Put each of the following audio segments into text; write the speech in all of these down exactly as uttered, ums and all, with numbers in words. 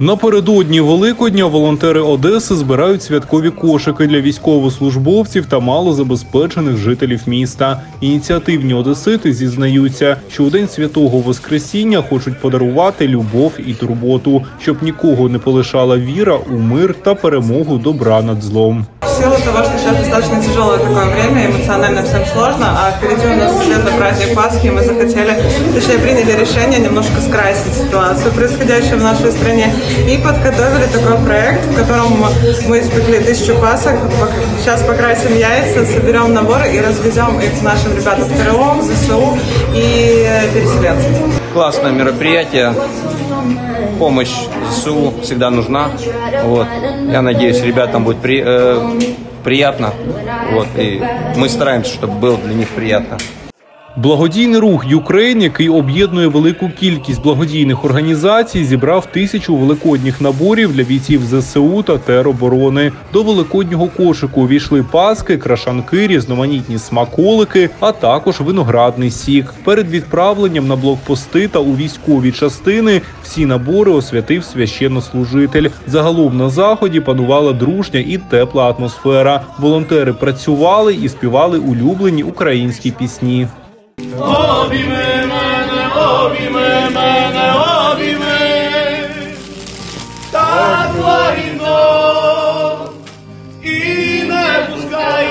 Напередодні Великодня волонтери Одеси збирають святкові кошики для військовослужбовців та малозабезпечених жителів міста. Ініціативні одесити зізнаються, що у День Святого Воскресіння хочуть подарувати любов і турботу, щоб нікого не полишала віра у мир та перемогу добра над злом. В силу того, что сейчас достаточно тяжелое такое время, эмоционально всем сложно, а впереди у нас светлый праздник Пасхи, и мы захотели, точнее приняли решение немножко скрасить ситуацию, происходящую в нашей стране, и подготовили такой проект, в котором мы испекли тысячу пасок, сейчас покрасим яйца, соберем наборы и развезем их нашим ребятам в ТРО, в ЗСУ и переселенцам. Классное мероприятие. Помощь ЗСУ всегда нужна. Вот. Я надеюсь, ребятам будет при, э, приятно. Вот. И мы стараемся, чтобы было для них приятно. Благодійний рух «Юкрейн», який об'єднує велику кількість благодійних організацій, зібрав тисячу великодніх наборів для бійців ЗСУ та тероборони. До великоднього кошику увійшли паски, крашанки, різноманітні смаколики, а також виноградний сік. Перед відправленням на блокпости та у військові частини всі набори освятив священнослужитель. Загалом на заході панувала дружня і тепла атмосфера. Волонтери працювали і співали улюблені українські пісні. Обійми мене, обійми мене, обійми, так лагідно і не пускай.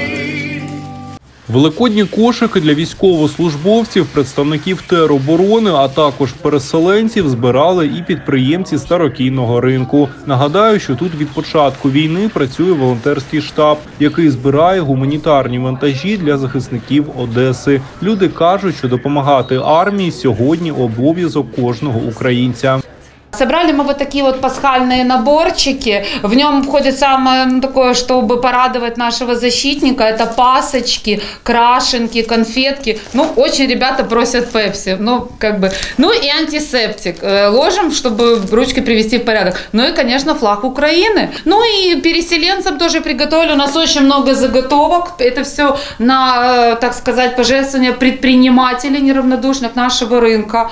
Великодні кошики для військовослужбовців, представників тероборони, а також переселенців збирали і підприємці Старокійного ринку. Нагадаю, що тут від початку війни працює волонтерський штаб, який збирає гуманітарні вантажі для захисників Одеси. Люди кажуть, що допомагати армії сьогодні обов'язок кожного українця. Собрали мы вот такие вот пасхальные наборчики. В нем входит самое ну, такое, чтобы порадовать нашего защитника. Это пасочки, крашенки, конфетки. Ну, очень ребята просят пепси. Ну, как бы. Ну и антисептик. Ложим, чтобы ручки привести в порядок. Ну и, конечно, флаг Украины. Ну и переселенцам тоже приготовили. У нас очень много заготовок. Это все на, так сказать, пожертвования предпринимателей неравнодушных нашего рынка.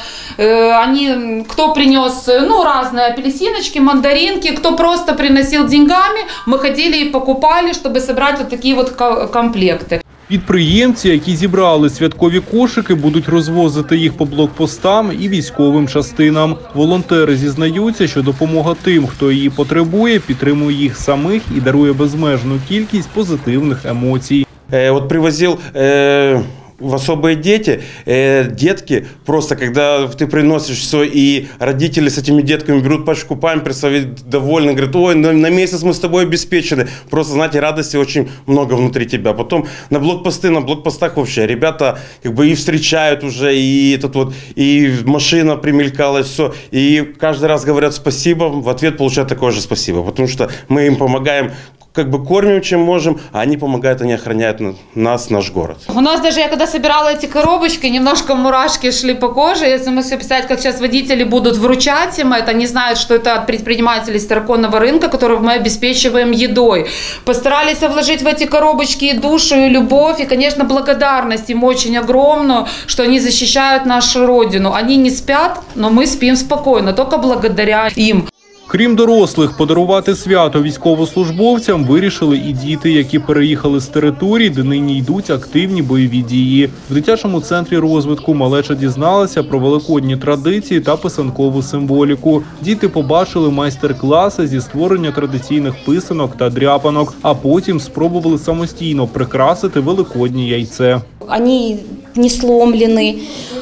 Они, кто принес, ну, разные апельсиночки, мандаринки. Кто просто приносил деньгами, мы ходили и покупали, чтобы собрать вот такие вот комплекты. Підприємці, які зібрали святкові кошики, будуть розвозити їх по блокпостам і військовим частинам. Волонтери зізнаються, що допомога тим, хто її потребує, підтримує їх самих і дарує безмежну кількість позитивних емоцій. Е, от привозив... Е... в особые дети, э, детки, просто когда ты приносишь все, и родители с этими детками берут пачку памперсов и довольны, говорят, ой, на, на месяц мы с тобой обеспечены. Просто, знаете, радости очень много внутри тебя. Потом на блокпосты, на блокпостах вообще ребята как бы и встречают уже, и, этот вот, и машина примелькалась, все. И каждый раз говорят спасибо, в ответ получают такое же спасибо, потому что мы им помогаем, как бы кормим, чем можем, а они помогают, они охраняют нас, наш город. У нас даже, я когда собирала эти коробочки, немножко мурашки шли по коже. Если мы себе представить, как сейчас водители будут вручать им это, они знают, что это от предпринимателей Староконного рынка, которых мы обеспечиваем едой. Постарались вложить в эти коробочки и душу, и любовь, и, конечно, благодарность им очень огромную, что они защищают нашу родину. Они не спят, но мы спим спокойно, только благодаря им. Крім дорослих, подарувати свято військовослужбовцям вирішили і діти, які переїхали з територій, де нині йдуть активні бойові дії. В дитячому центрі розвитку малеча дізналася про великодні традиції та писанкову символіку. Діти побачили майстер-класи зі створення традиційних писанок та дряпанок, а потім спробували самостійно прикрасити великоднє яйце. Вони не сломлені.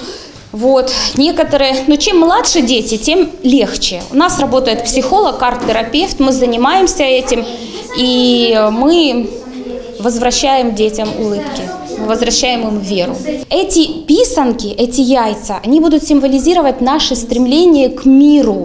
Вот, некоторые, но чем младше дети, тем легче. У нас работает психолог, арт-терапевт, мы занимаемся этим, и мы возвращаем детям улыбки, возвращаем им веру. Эти писанки, эти яйца, они будут символизировать наше стремление к миру.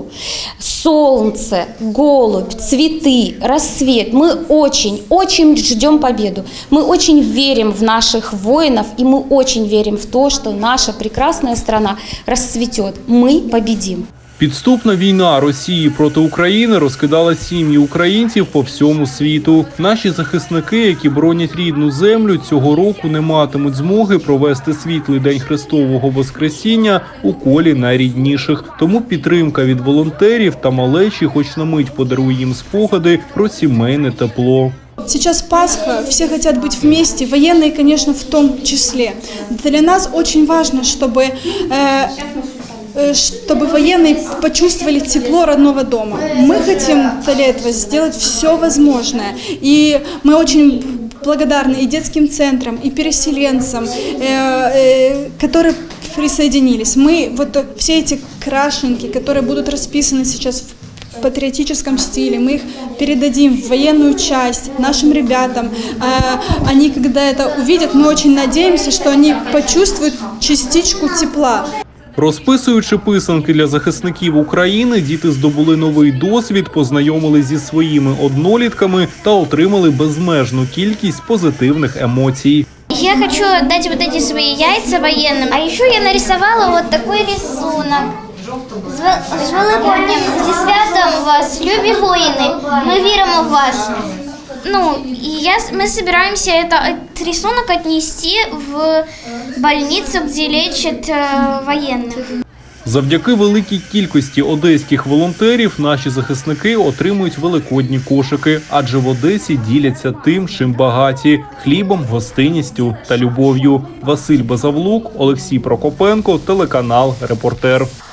Солнце, голубь, цветы, рассвет. Мы очень, очень ждем победу. Мы очень верим в наших воинов, и мы очень верим в то, что наша прекрасная страна расцветет. Мы победим. Підступна війна Росії проти України розкидала сім'ї українців по всьому світу. Наші захисники, які боронять рідну землю, цього року не матимуть змоги провести світлий день Христового Воскресіння у колі найрідніших. Тому підтримка від волонтерів та малечі хоч на мить подарує їм спогади про сімейне тепло. Сейчас Пасха, все хотят быть вместе, военные, конечно, в том числе. Для нас очень важно, чтобы... Э, чтобы военные почувствовали тепло родного дома. Мы хотим для этого сделать все возможное. И мы очень благодарны и детским центрам, и переселенцам, которые присоединились. Мы вот все эти крашенки, которые будут расписаны сейчас в патриотическом стиле, мы их передадим в военную часть нашим ребятам. Они, когда это увидят, мы очень надеемся, что они почувствуют частичку тепла. Розписуючи писанки для захисників України, діти здобули новий досвід, познайомились зі своїми однолітками та отримали безмежну кількість позитивних емоцій. Я хочу отдать вот эти свои яйца военным. А еще я нарисовала вот такой рисунок. З Великоднем, зі святом вас, любі воїни, ми віримо в вас. Ну, и я, мы собираемся этот рисунок отнести в больницу, где лечат э, военных. Завдяки великій кількості одеських волонтерів наші захисники отримують великодні кошики, адже в Одесі діляться тим, чим багаті – хлібом, гостинністю та любов'ю. Василь Безавлук, Олексій Прокопенко, телеканал «Репортер».